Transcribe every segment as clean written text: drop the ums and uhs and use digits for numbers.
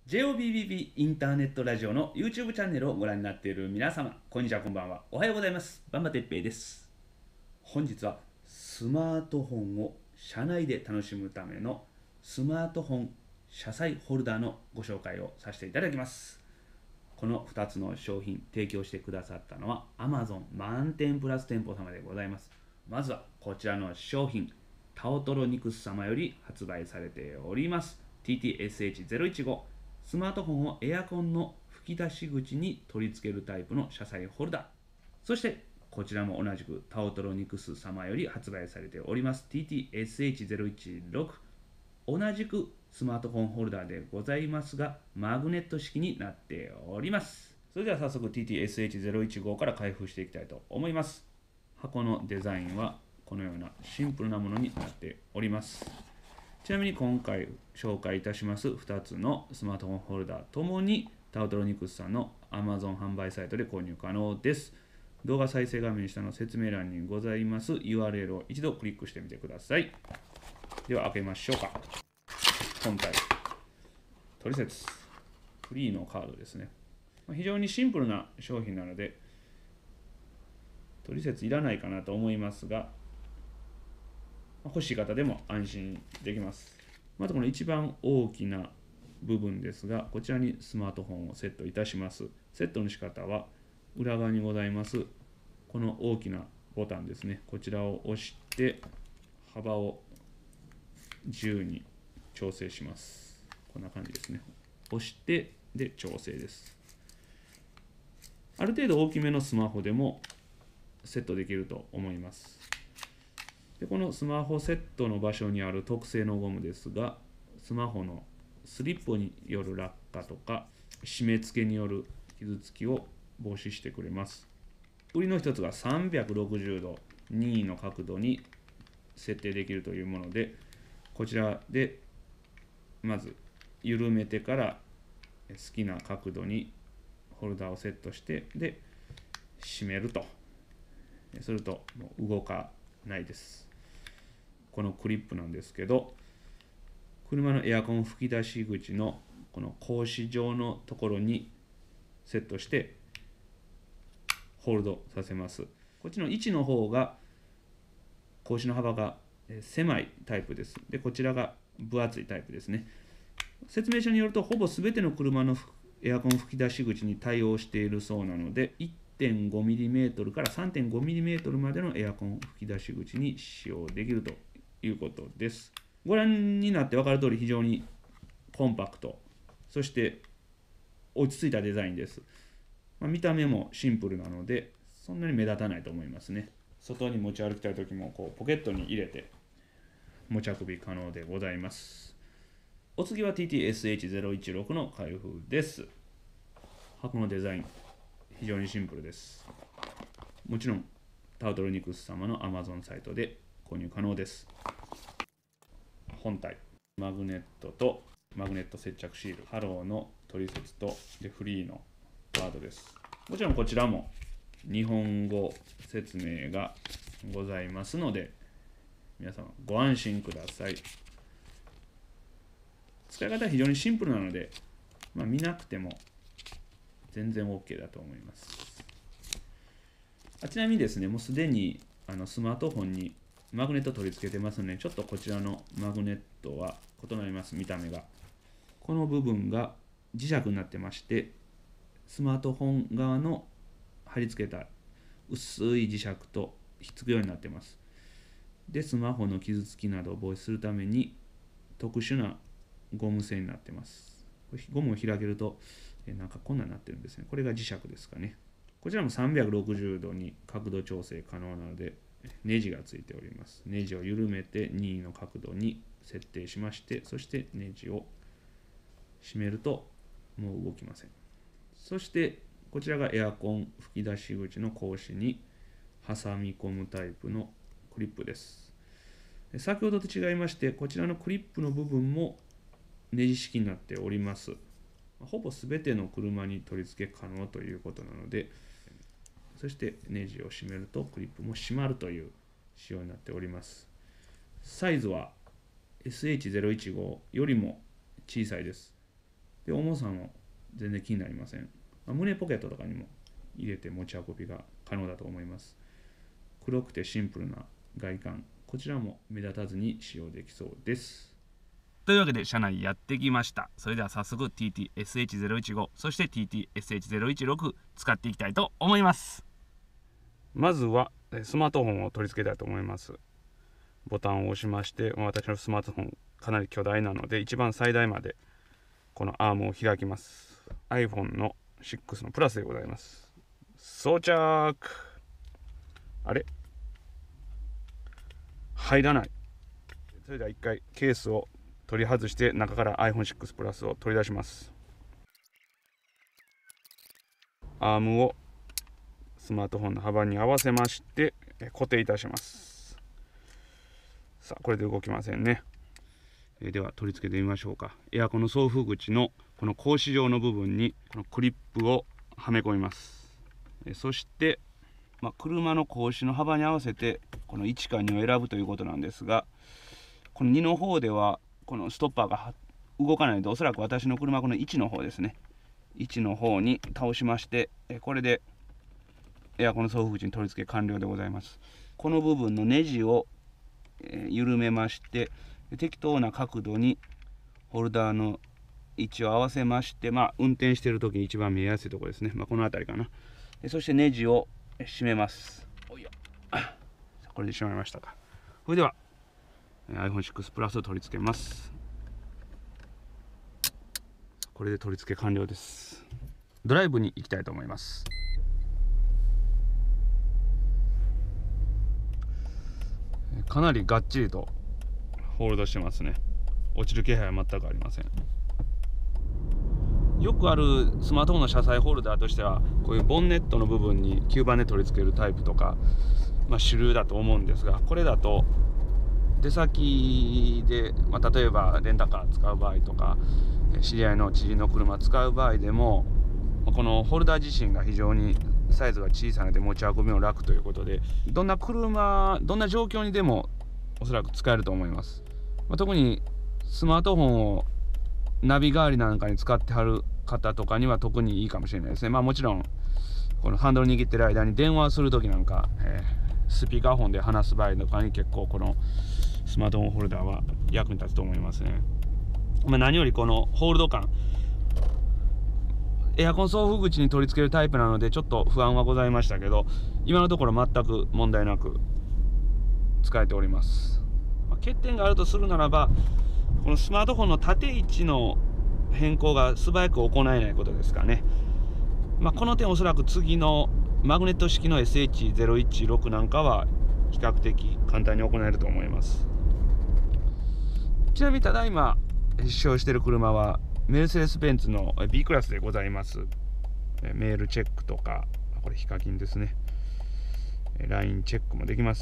JOBBB インターネットラジオの YouTube チャンネルをご覧になっている皆様、こんにちは、こんばんは。おはようございます。バンバてっぺいです。本日はスマートフォンを車内で楽しむためのスマートフォン車載ホルダーのご紹介をさせていただきます。この2つの商品提供してくださったのは Amazon 満点プラス店舗様でございます。まずはこちらの商品、タオトロニクス様より発売されております TTSH015、スマートフォンをエアコンの吹き出し口に取り付けるタイプの車載ホルダー。そしてこちらも同じくタオトロニクス様より発売されております TTSH016、同じくスマートフォンホルダーでございますが、マグネット式になっております。それでは早速 TTSH015 から開封していきたいと思います。箱のデザインはこのようなシンプルなものになっております。ちなみに今回紹介いたします2つのスマートフォンホルダーともにタオトロニクスさんの Amazon 販売サイトで購入可能です。動画再生画面下の説明欄にございます URL を一度クリックしてみてください。では開けましょうか。本体、トリセツフリーのカードですね。非常にシンプルな商品なのでトリセツいらないかなと思いますが、欲しい方でも安心できます。まずこの一番大きな部分ですが、こちらにスマートフォンをセットいたします。セットの仕方は裏側にございますこの大きなボタンですね。こちらを押して幅を自由に調整します。こんな感じですね。押してで調整です。ある程度大きめのスマホでもセットできると思います。でこのスマホセットの場所にある特製のゴムですが、スマホのスリップによる落下とか締め付けによる傷つきを防止してくれます。売りの一つが360度任意の角度に設定できるというもので、こちらでまず緩めてから好きな角度にホルダーをセットして、で締めるとするともう動かないです。このクリップなんですけど、車のエアコン吹き出し口のこの格子状のところにセットしてホールドさせます。こっちの1の方が格子の幅が狭いタイプです。でこちらが分厚いタイプですね。説明書によるとほぼ全ての車のエアコン吹き出し口に対応しているそうなので、1.5mm から 3.5mm までのエアコン吹き出し口に使用できるということです。ご覧になって分かる通り非常にコンパクト、そして落ち着いたデザインです。見た目もシンプルなのでそんなに目立たないと思いますね。外に持ち歩きたい時もポケットに入れて持ち運び可能でございます。お次は TTSH016 の開封です。箱のデザイン非常にシンプルです。もちろんタオトロニクス様の Amazon サイトで購入可能です。本体、マグネットとマグネット接着シール、ハローのトリセツとでフリーのカードです。もちろんこちらも日本語説明がございますので皆様ご安心ください。使い方は非常にシンプルなので、見なくても全然 OK だと思います。ちなみにですね、もうすでにスマートフォンにマグネット取り付けてますので、ちょっとこちらのマグネットは異なります。見た目がこの部分が磁石になってまして、スマートフォン側の貼り付けた薄い磁石とひっつくようになってます。でスマホの傷つきなどを防止するために特殊なゴム製になってます。ゴムを開けるとなんかこんなになってるんですね。これが磁石ですかね。こちらも360度に角度調整可能なのでネジがついております。ネジを緩めて任意の角度に設定しまして、そしてネジを締めるともう動きません。そしてこちらがエアコン吹き出し口の格子に挟み込むタイプのクリップです。先ほどと違いまして、こちらのクリップの部分もネジ式になっております。ほぼ全ての車に取り付け可能ということなので、そしてネジを締めるとクリップも閉まるという仕様になっております。サイズは SH015 よりも小さいです。 で重さも全然気になりません。胸ポケットとかにも入れて持ち運びが可能だと思います。黒くてシンプルな外観、こちらも目立たずに使用できそうです。というわけで車内やってきました。それでは早速 TT-SH015 そして TT-SH016 使っていきたいと思います。まずはスマートフォンを取り付けたいと思います。ボタンを押しまして、私のスマートフォンかなり巨大なので一番最大までこのアームを開きます。 iPhone の6のプラスでございます。装着。あれ入らない。それでは一回ケースを取り外して中から iPhone6 プラスを取り出します。アームをスマートフォンの幅に合わせまして固定いたします。さあこれで動きませんね。では取り付けてみましょうか。エアコンの送風口のこの格子状の部分にこのクリップをはめ込みます。そして、車の格子の幅に合わせてこの1か2を選ぶということなんですが、この2の方ではこのストッパーが動かないので、おそらく私の車はこの1の方ですね、1の方に倒しまして、これでエアコンの送風口に取り付け完了でございます。この部分のネジを緩めまして、適当な角度にホルダーの位置を合わせまして、運転している時に一番見えやすいところですね、この辺りかな。そしてネジを締めます。おいよこれで締まりましたか。それでは iPhone6 プラスを取り付けます。これで取り付け完了です。ドライブに行きたいと思います。かなりがっちりとホールドしてますね。落ちる気配は全くありません。よくあるスマートフォンの車載ホルダーとしてはこういうボンネットの部分に吸盤で取り付けるタイプとか、主流だと思うんですが、これだと出先で、例えばレンタカー使う場合とか知り合いの知人の車使う場合でも、このホルダー自身が非常にサイズが小さいので持ち運びも楽ということで、どんな状況にでもおそらく使えると思います。特にスマートフォンをナビ代わりなんかに使ってはる方とかには特にいいかもしれないですね。もちろんこのハンドル握ってる間に電話する時なんか、スピーカーフォンで話す場合とかに結構このスマートフォンホルダーは役に立つと思いますね。何よりこのホールド感、エアコン送風口に取り付けるタイプなのでちょっと不安はございましたけど、今のところ全く問題なく使えております。欠点があるとするならば、このスマートフォンの縦位置の変更が素早く行えないことですかね。この点おそらく次のマグネット式の SH016 なんかは比較的簡単に行えると思います。ちなみにただいま使用している車はメルセデス・ベンツの B クラスでございます。メールチェックとか、これヒカキンですね、LINE チェックもできます。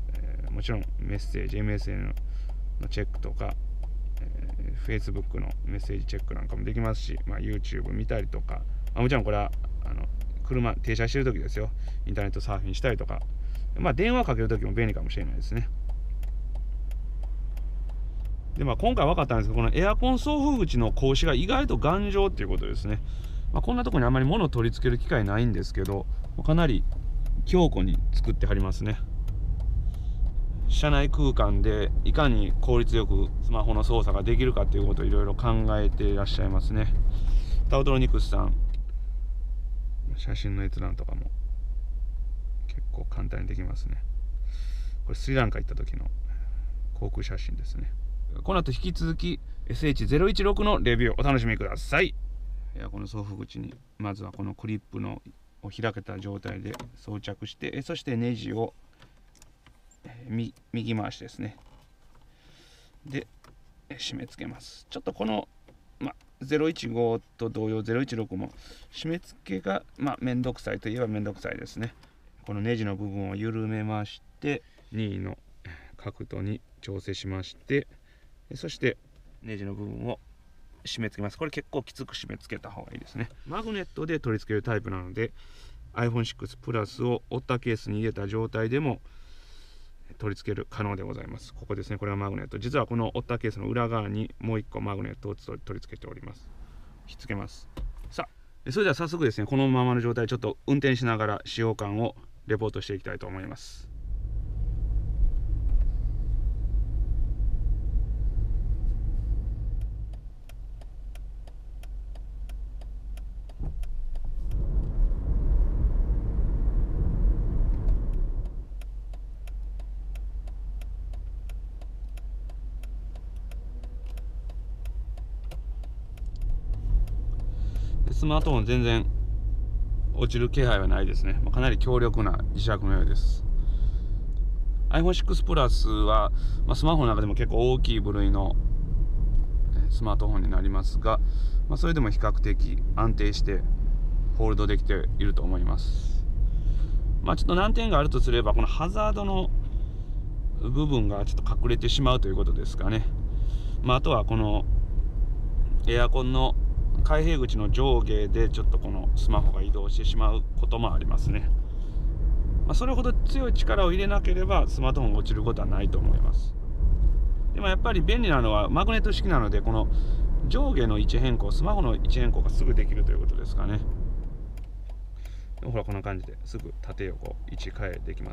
もちろんメッセージ MSN のチェックとか、Facebook のメッセージチェックなんかもできますし、YouTube 見たりとか、もちろんこれは車停車してる時ですよ、インターネットサーフィンしたりとか、電話かける時も便利かもしれないですね。で今回分かったんですけど、このエアコン送風口の格子が意外と頑丈っていうことですね。こんなところにあまり物を取り付ける機会ないんですけど、かなり強固に作ってはりますね。車内空間でいかに効率よくスマホの操作ができるかということをいろいろ考えていらっしゃいますね。タオトロニクスさん、写真の閲覧とかも結構簡単にできますね。これスリランカ行った時の航空写真ですね。この後引き続き SH016 のレビューをお楽しみください。エアコンの送風口にまずはこのクリップを開けた状態で装着して、そしてネジを右回しですねで締め付けます。ちょっとこの、015と同様016も締め付けがめんどくさいといえばめんどくさいですね。このネジの部分を緩めまして任意の角度に調整しまして、そしてネジの部分を締め付けます。これ結構きつく締め付けた方がいいですね。マグネットで取り付けるタイプなので iPhone6 プラスを折ったケースに入れた状態でも取り付ける可能でございます。ここですね、これはマグネット。実はこの折ったケースの裏側にもう1個マグネットを取り付けております。 ひっつけます。さあ、それでは早速ですね、このままの状態ちょっと運転しながら使用感をレポートしていきたいと思います。スマートフォン全然落ちる気配はないですね。かなり強力な磁石のようです。iPhone6 プラスは、スマホの中でも結構大きい部類のスマートフォンになりますが、それでも比較的安定してホールドできていると思います。ちょっと難点があるとすれば、このハザードの部分がちょっと隠れてしまうということですかね。あとはこのエアコンの開閉口の上下でちょっとこのスマホが移動してしまうこともありますね。それほど強い力を入れなければスマートフォンが落ちることはないと思います。でもやっぱり便利なのはマグネット式なので、この上下の位置変更、スマホの位置変更がすぐできるということですかね。ほらこんな感じですぐ縦横位置変えできます。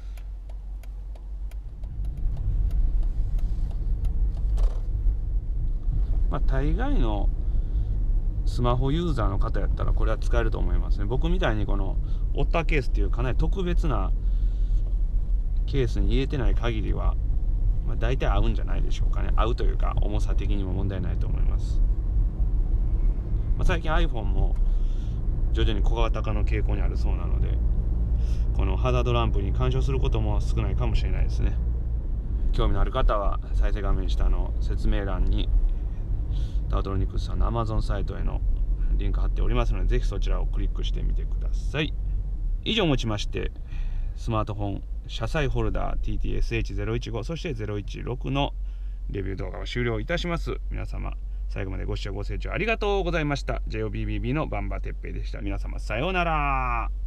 大概のスマホユーザーの方やったらこれは使えると思いますね。僕みたいにこのオッターケースっていうかなり特別なケースに入れてない限りは、大体合うんじゃないでしょうかね。合うというか重さ的にも問題ないと思います。最近 iPhone も徐々に小型化の傾向にあるそうなので、このハザードランプに干渉することも少ないかもしれないですね。興味のある方は再生画面下の説明欄にタウトロニクスさんの Amazon サイトへのリンク貼っておりますので、ぜひそちらをクリックしてみてください。以上をもちましてスマートフォン車載ホルダー TTSH015 そして016のレビュー動画を終了いたします。皆様最後までご視聴ご清聴ありがとうございました。JOBBB のバンバテッペイでした。皆様さようなら。